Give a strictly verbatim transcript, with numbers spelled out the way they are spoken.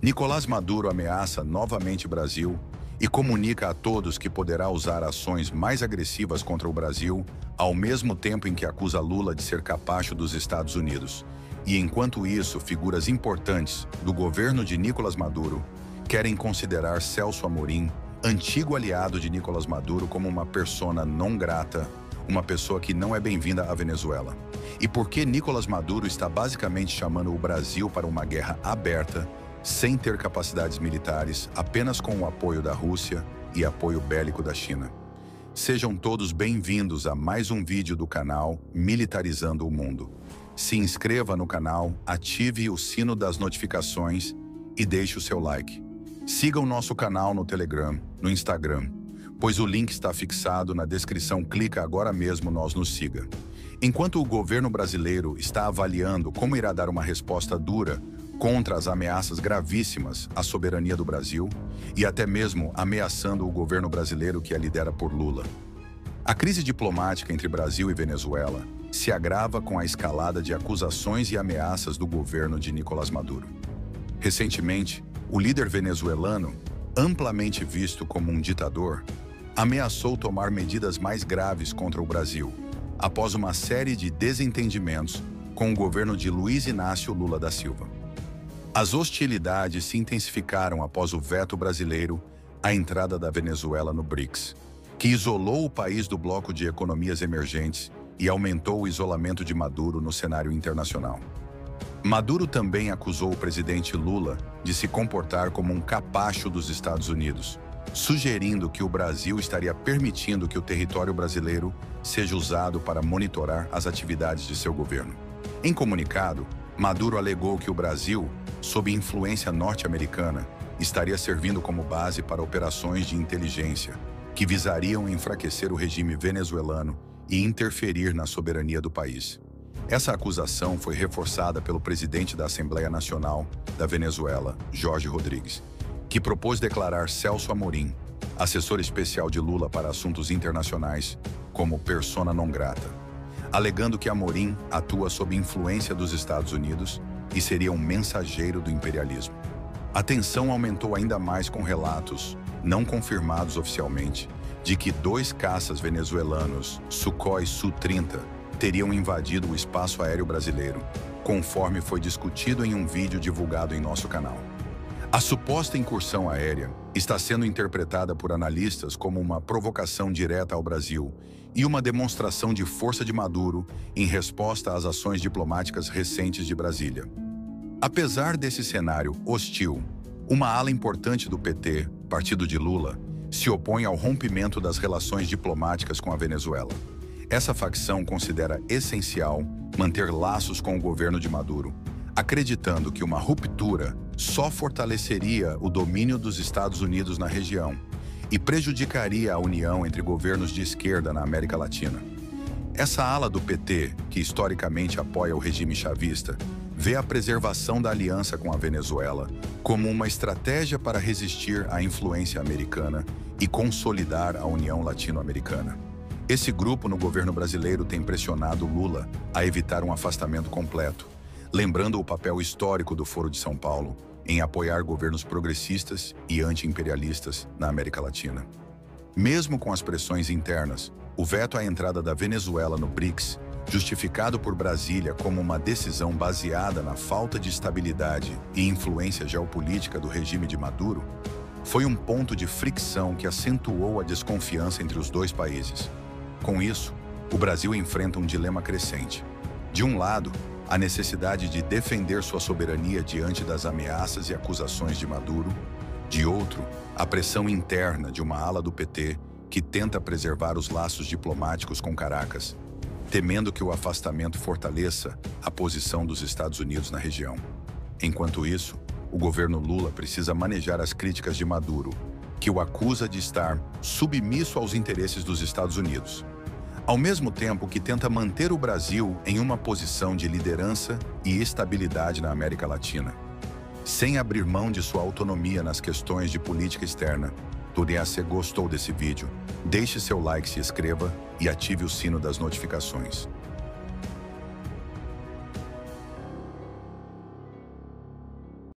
Nicolás Maduro ameaça novamente o Brasil e comunica a todos que poderá usar ações mais agressivas contra o Brasil, ao mesmo tempo em que acusa Lula de ser capacho dos Estados Unidos. E enquanto isso, figuras importantes do governo de Nicolás Maduro querem considerar Celso Amorim, antigo aliado de Nicolás Maduro, como uma persona não grata, uma pessoa que não é bem-vinda à Venezuela. E porque Nicolás Maduro está basicamente chamando o Brasil para uma guerra aberta, sem ter capacidades militares, apenas com o apoio da Rússia e apoio bélico da China. Sejam todos bem-vindos a mais um vídeo do canal Militarizando o Mundo. Se inscreva no canal, ative o sino das notificações e deixe o seu like. Siga o nosso canal no Telegram, no Instagram, pois o link está fixado na descrição. Clica agora mesmo, nós nos siga. Enquanto o governo brasileiro está avaliando como irá dar uma resposta dura contra as ameaças gravíssimas à soberania do Brasil e até mesmo ameaçando o governo brasileiro que a lidera por Lula. A crise diplomática entre Brasil e Venezuela se agrava com a escalada de acusações e ameaças do governo de Nicolás Maduro. Recentemente, o líder venezuelano, amplamente visto como um ditador, ameaçou tomar medidas mais graves contra o Brasil, após uma série de desentendimentos com o governo de Luiz Inácio Lula da Silva. As hostilidades se intensificaram após o veto brasileiro à entrada da Venezuela no BRICS, que isolou o país do bloco de economias emergentes e aumentou o isolamento de Maduro no cenário internacional. Maduro também acusou o presidente Lula de se comportar como um capacho dos Estados Unidos, sugerindo que o Brasil estaria permitindo que o território brasileiro seja usado para monitorar as atividades de seu governo. Em comunicado, Maduro alegou que o Brasil, sob influência norte-americana, estaria servindo como base para operações de inteligência que visariam enfraquecer o regime venezuelano e interferir na soberania do país. Essa acusação foi reforçada pelo presidente da Assembleia Nacional da Venezuela, Jorge Rodrigues, que propôs declarar Celso Amorim, assessor especial de Lula para assuntos internacionais, como persona non grata, alegando que Amorim atua sob influência dos Estados Unidos e seria um mensageiro do imperialismo. A tensão aumentou ainda mais com relatos, não confirmados oficialmente, de que dois caças venezuelanos, Sukhoi Su trinta, teriam invadido o espaço aéreo brasileiro, conforme foi discutido em um vídeo divulgado em nosso canal. A suposta incursão aérea está sendo interpretada por analistas como uma provocação direta ao Brasil e uma demonstração de força de Maduro em resposta às ações diplomáticas recentes de Brasília. Apesar desse cenário hostil, uma ala importante do P T, partido de Lula, se opõe ao rompimento das relações diplomáticas com a Venezuela. Essa facção considera essencial manter laços com o governo de Maduro, acreditando que uma ruptura só fortaleceria o domínio dos Estados Unidos na região e prejudicaria a união entre governos de esquerda na América Latina. Essa ala do P T, que historicamente apoia o regime chavista, vê a preservação da aliança com a Venezuela como uma estratégia para resistir à influência americana e consolidar a União Latino-Americana. Esse grupo no governo brasileiro tem pressionado Lula a evitar um afastamento completo, lembrando o papel histórico do Foro de São Paulo em apoiar governos progressistas e anti-imperialistas na América Latina. Mesmo com as pressões internas, o veto à entrada da Venezuela no BRICS, justificado por Brasília como uma decisão baseada na falta de estabilidade e influência geopolítica do regime de Maduro, foi um ponto de fricção que acentuou a desconfiança entre os dois países. Com isso, o Brasil enfrenta um dilema crescente. De um lado, a necessidade de defender sua soberania diante das ameaças e acusações de Maduro. De outro, a pressão interna de uma ala do P T que tenta preservar os laços diplomáticos com Caracas, temendo que o afastamento fortaleça a posição dos Estados Unidos na região. Enquanto isso, o governo Lula precisa manejar as críticas de Maduro, que o acusa de estar submisso aos interesses dos Estados Unidos, ao mesmo tempo que tenta manter o Brasil em uma posição de liderança e estabilidade na América Latina, sem abrir mão de sua autonomia nas questões de política externa. Se você gostou desse vídeo, deixe seu like, se inscreva e ative o sino das notificações.